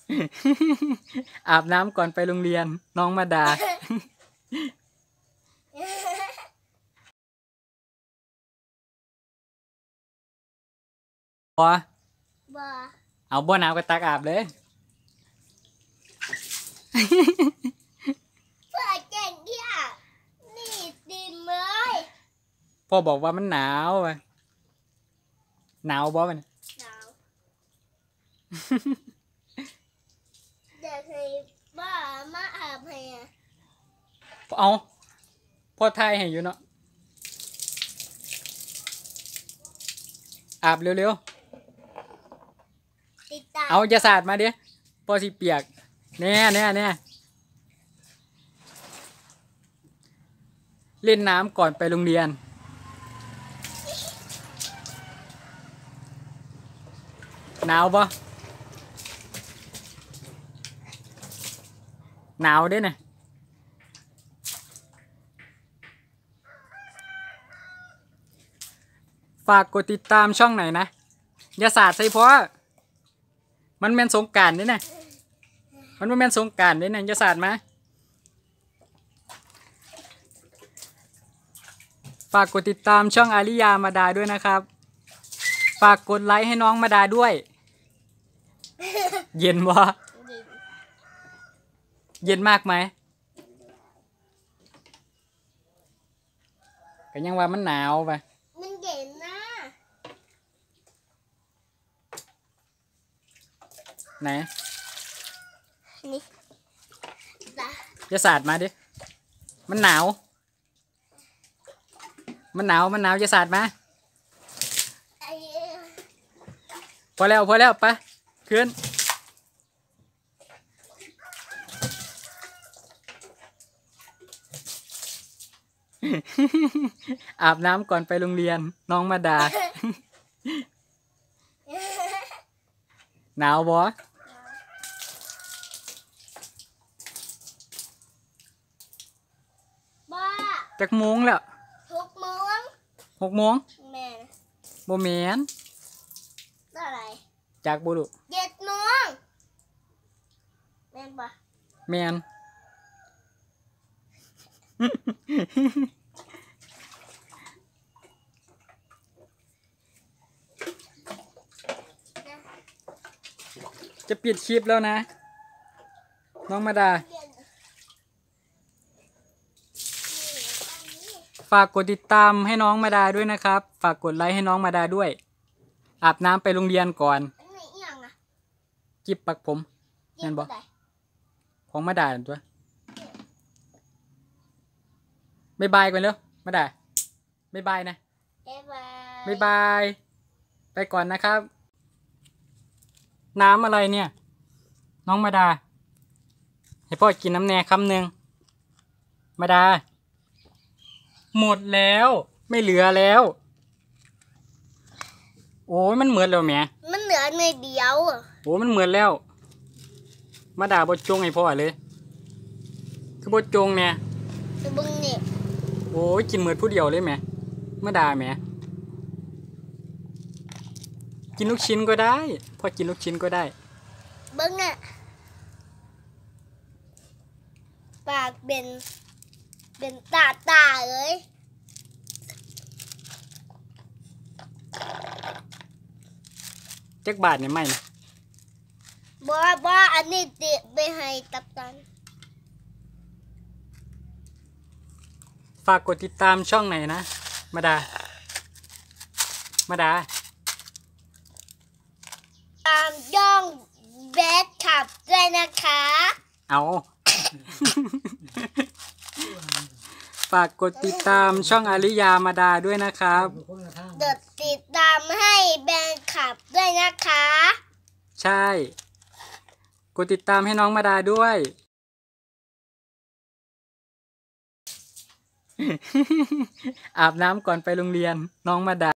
อาบน้ำก่อนไปโรงเรียนน้องมาดาบ่เอาบ่หนาวก็ตักอาบเลยเพื่อเก่งที่อ่ะนี่ดินเลยพ่อบอกว่ามันหนาวไปหนาวบ่มันหนาวเด็กให้บ้ามาอาบให้อ่ะเอาพ่อทายให้อยู่เนาะอาบเร็วๆเอาอย่าสาดมาดิพ่อสิเปียกแน่เล่นน้ำก่อนไปโรงเรียนหนาวปะหนาวด้วยนะฝากกดติดตามช่องไหนนะอย่าสาดใส่เพราะมันเป็นสงกรานต์ด้วยนะมันเป็นสงกรานต์ด้วยนะอย่าสาดมาฝากกดติดตามช่องอาริยามาดาด้วยนะครับฝากกดไลค์ให้น้องมาดาด้วยเย็นวะเย็นมากไหมก็ยังว่ามันหนาวไปมันเย็นนะไหนนี่อย่าสาดมาดิมันหนาวอย่าสาดมาพอแล้วไปขึ้นอาบน้ำก่อนไปโรงเรียนน้องมาดาหนาวบ่จักโมงแล้ว6 โมงแม่บ่แม่นอะไรจากบ่ลูก 7 โมงแม่นปะแม่นจะปิดคลิปแล้วนะน้องมาดาฝากกดติดตามให้น้องมาดาด้วยนะครับฝากกดไลค์ให้น้องมาดาด้วยอาบน้ำไปโรงเรียนก่อนจิบปักผมนั่นบอกของมาดาตัวบ๊ายบายก่อนเร็วมาดาบ๊ายบายนะบ๊ายบายไปก่อนนะครับน้ำอะไรเนี่ยน้องมาดาให้พ่อกินน้ำแน่คำหนึ่งมาดาหมดแล้วไม่เหลือแล้วโอ้ยมันเหมือนแล้วแหมมันเหลือในเดียวโอ้มันเหมือนแล้วมาดาบดจงให้พ่อเลยคือบดจงเนี่ยบึงเนี่ยโอ้ยกินเหมือนผู้เดียวเลยแหมมาดาแหมกินลูกชิ้นก็ได้พ่อกินลูกชิ้นก็ได้บึงอ่ะปากเป็นตาเลยจักบาทเนี่ยไม่นะบ่อันนี้เด็ไปให้ตับตันฝากกดติดตามช่องไหนนะมาดาตามย่องแบทขับด้วยนะคะเอาฝากกดติดตามช่องอาริยามาดาด้วยนะครับกดติดตามให้แบนขับด้วยนะคะใช่กดติดตามให้น้องมาดาด้วยอาบน้ำก่อนไปโรงเรียนน้องมาดา